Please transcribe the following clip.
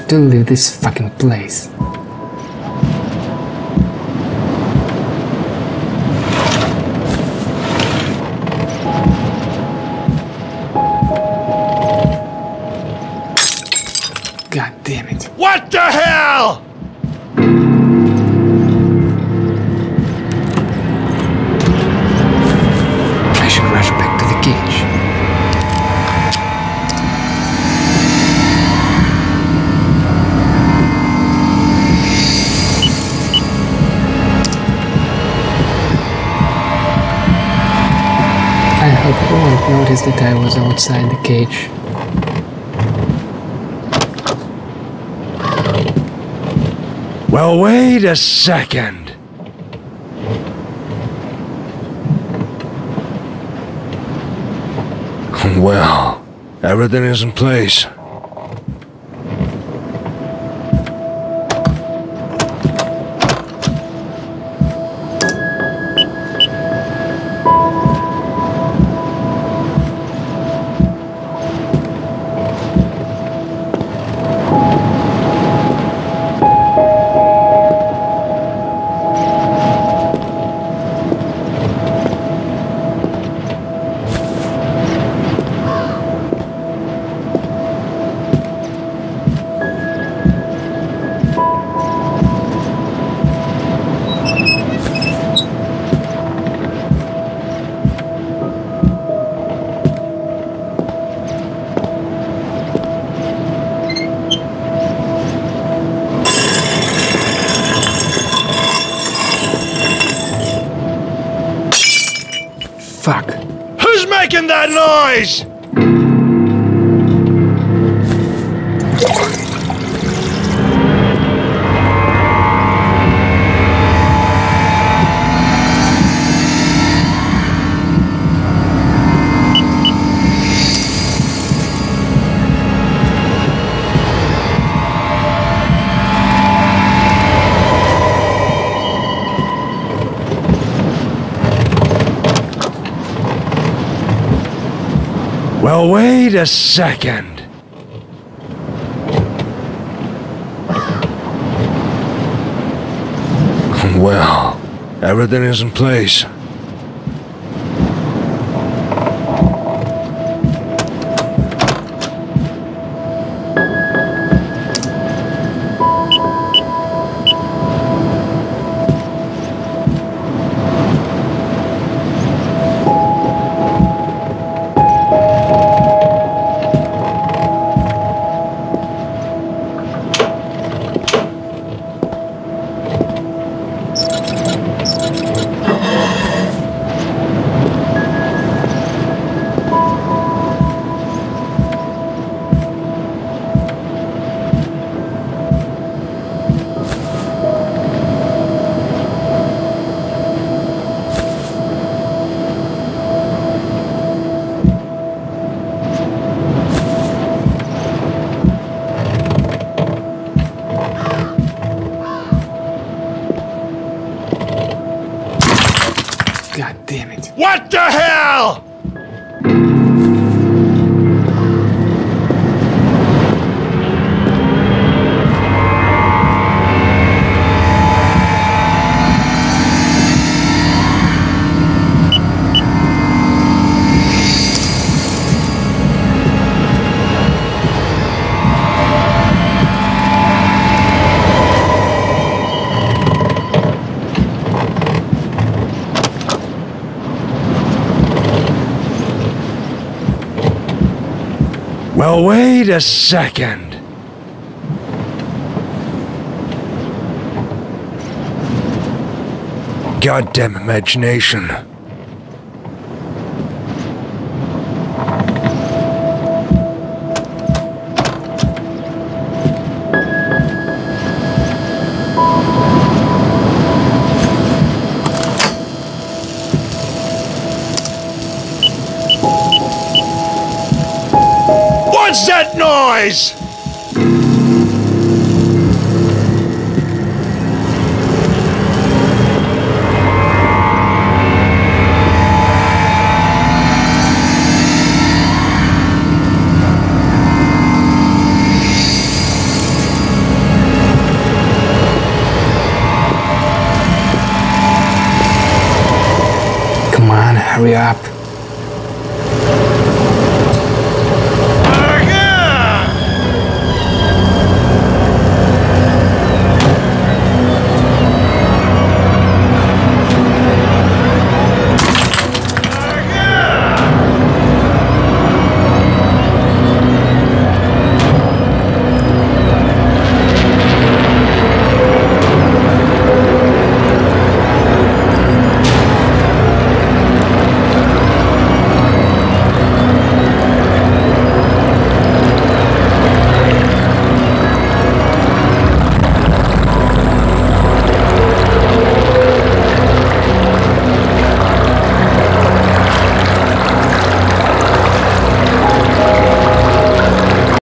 have to leave this fucking place. God damn it. What the hell? I should rush back to the cage. I hope he won't notice that I was outside the cage. Well, wait a second. Well, everything is in place. Fuck. Who's making that noise? Well, wait a second. Well, everything is in place. God damn it. What the hell? Well, wait a second. Goddamn imagination. What's that noise? Hurry up.